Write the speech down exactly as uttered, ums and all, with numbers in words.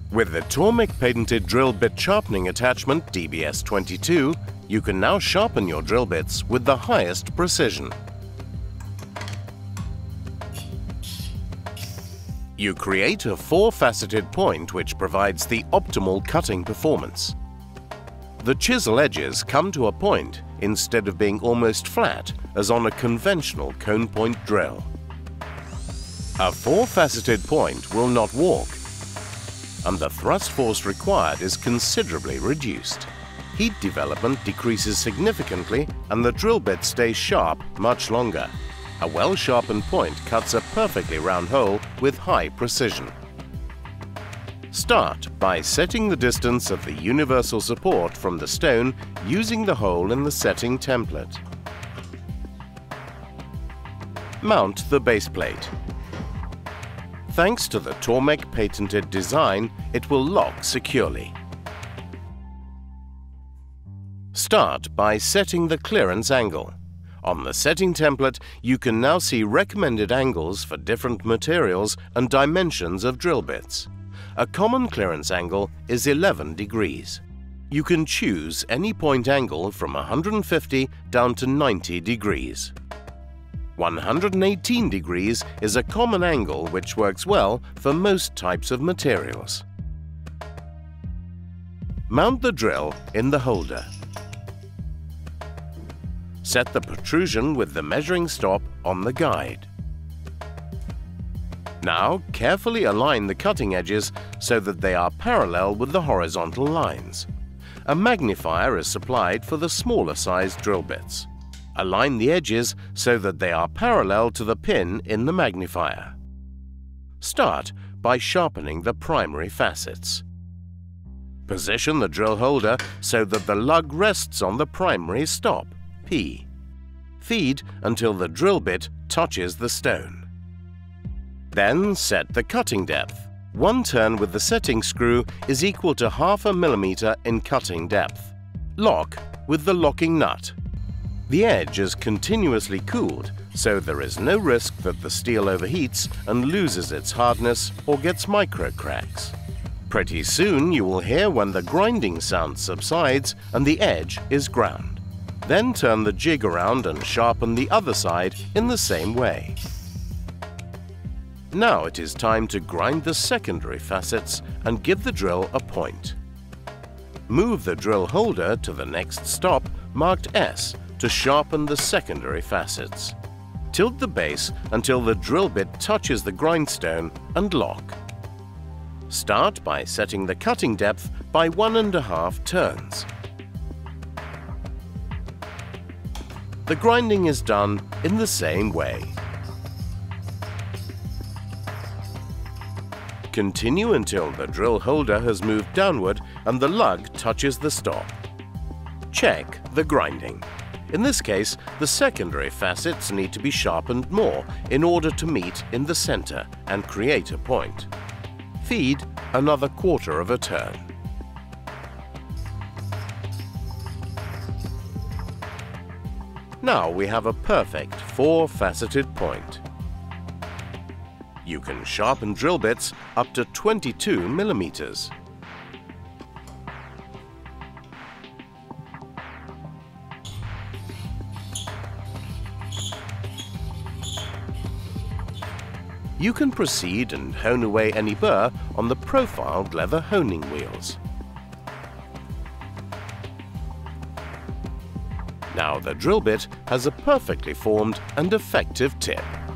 With the Tormek patented drill bit sharpening attachment D B S twenty-two, you can now sharpen your drill bits with the highest precision. You create a four-faceted point which provides the optimal cutting performance. The chisel edges come to a point instead of being almost flat as on a conventional cone point drill. A four-faceted point will not walk, and the thrust force required is considerably reduced. Heat development decreases significantly and the drill bit stays sharp much longer. A well-sharpened point cuts a perfectly round hole with high precision. Start by setting the distance of the universal support from the stone using the hole in the setting template. Mount the base plate. Thanks to the Tormek patented design, it will lock securely. Start by setting the clearance angle. On the setting template, you can now see recommended angles for different materials and dimensions of drill bits. A common clearance angle is eleven degrees. You can choose any point angle from one hundred fifty down to ninety degrees. one hundred eighteen degrees is a common angle which works well for most types of materials. Mount the drill in the holder. Set the protrusion with the measuring stop on the guide. Now carefully align the cutting edges so that they are parallel with the horizontal lines. A magnifier is supplied for the smaller sized drill bits. Align the edges so that they are parallel to the pin in the magnifier. Start by sharpening the primary facets. Position the drill holder so that the lug rests on the primary stop, P. Feed until the drill bit touches the stone. Then set the cutting depth. One turn with the setting screw is equal to half a millimeter in cutting depth. Lock with the locking nut. The edge is continuously cooled, so there is no risk that the steel overheats and loses its hardness or gets micro cracks. Pretty soon you will hear when the grinding sound subsides and the edge is ground. Then turn the jig around and sharpen the other side in the same way. Now it is time to grind the secondary facets and give the drill a point. Move the drill holder to the next stop marked S to sharpen the secondary facets. Tilt the base until the drill bit touches the grindstone and lock. Start by setting the cutting depth by one and a half turns. The grinding is done in the same way. Continue until the drill holder has moved downward and the lug touches the stop. Check the grinding. In this case, the secondary facets need to be sharpened more in order to meet in the center and create a point. Feed another quarter of a turn. Now we have a perfect four-faceted point. You can sharpen drill bits up to twenty-two millimeters. You can proceed and hone away any burr on the profiled leather honing wheels. Now the drill bit has a perfectly formed and effective tip.